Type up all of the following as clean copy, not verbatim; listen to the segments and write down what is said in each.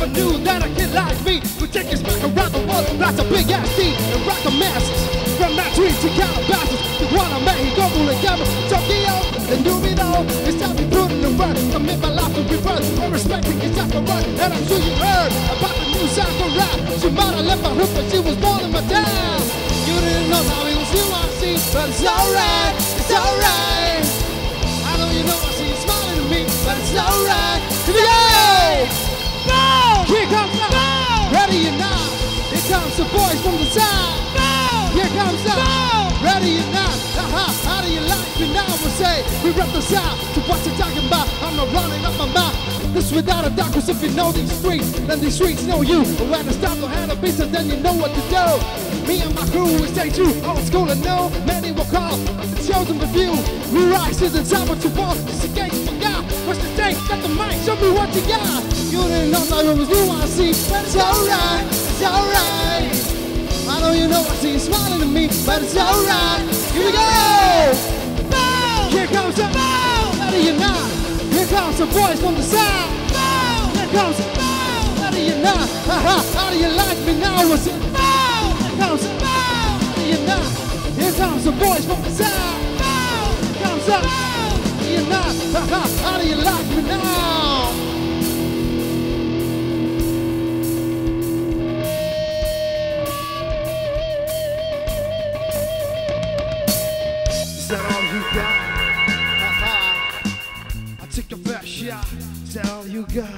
never knew that a kid like me would take his back around the world, blast a big ass beat and rock the masses. From that tree to Calabasas, to Guantanamo, Guantanamo, Tokyo, and Nubido. It's time to put in the work, commit my life to rebirth. I'm respecting his after work, and I'm sure you heard about the new sound for rap. She might have left my hood, but she was born in my town. You didn't know how it was UIC, but it's alright, it's alright. I know you know I see you smiling at me, but it's alright. Here we go! Go! Here comes the go! Ready or not, here comes the boys from the side. Here comes up, ready or not, how do you like me now? We'll say, we rep the South, to what you're talking about, I'm not running up my mouth. This without a doubt, cause if you know these streets, then these streets know you. But when I stop to handle business, then you know what to do. Me and my crew, we stay true, old school and no, many will call, the chosen review. We rise to the top of your wall, just in case you forgot. What's the thing, got the mic, show me what you got. You didn't know that it was new, I see, but it's alright, it's alright. I know you know I see you smiling at me, but it's alright. Here we go! Boom! Here comes the boom! Ready or not, here comes the boys from the side. Boom! Here comes the boom! Ready or not, how do you like me now? What's it? Boom! Here comes the boom! Ready or not, here comes the boys from the side. Boom! Here comes the boom! Ready or not, how do you like me now? Is that all you got? I take your best shot. Is that all you got?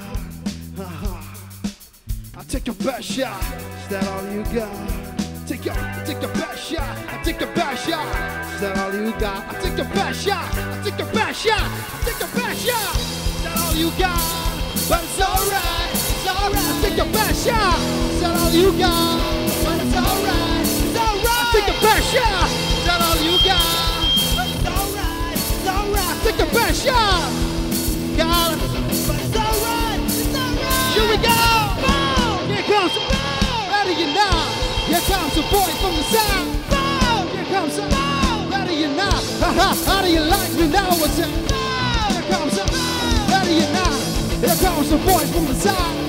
I take your best shot. Is that all you got? Take your best shot. I take your best shot. Is that all you got? I take your best shot. I take your best shot. I take your best shot. Is that all you got? But it's alright. It's alright. I take your best shot. Is that all you got? But it's alright. It's alright. I take your best shot. Is that all you got? Take the best shot! Got it! But it's alright! It's alright! Here we go! Boom! Here comes the boom! Ready or not! Here comes the boys from the south! Boom! Here comes the boom! Ready or not! How do you like me now? What's it? Boom! Here comes the boom! Ready or not! Here comes the boys from the south!